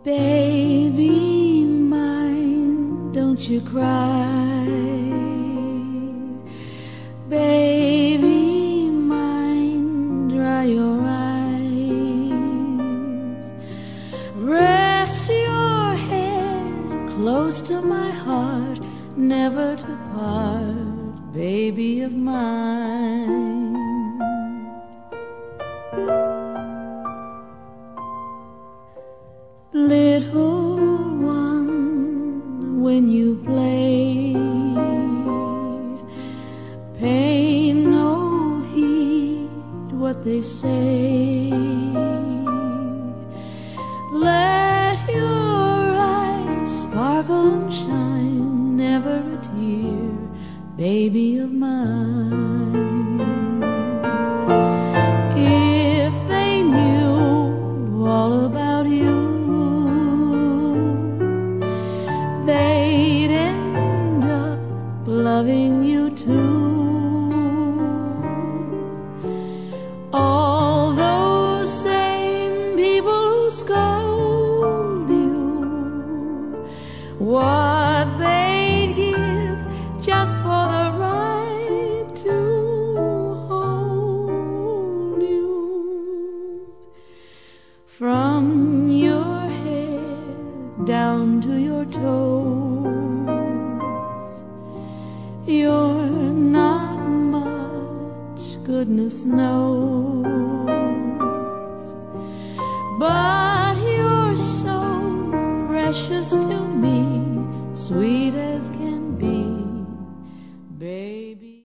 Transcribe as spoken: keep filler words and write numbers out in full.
Baby mine, don't you cry. Baby mine, dry your eyes. Rest your head close to my heart, never to part, baby of mine. Little one, when you play, pay no heed what they say. Let your eyes sparkle and shine, never a tear, baby of mine. If they knew all about you, they'd end up loving you too. All those same people who scold you, what they'd give just for the right to hold you. From your head down to your toes, you're not much, goodness knows, but you're so precious to me, sweet as can